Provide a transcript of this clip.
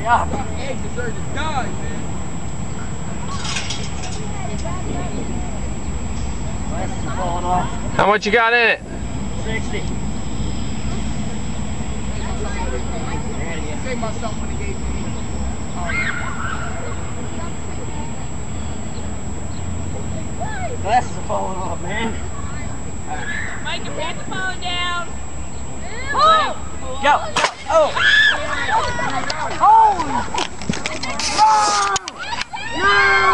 God. Egg deserves to die, man. Glasses are falling off. How much you got in it? 60. Saved myself when he gave me. Glasses are falling off, man. Mike, your pants are falling down. Oh! Go! Oh! Holy! No! No!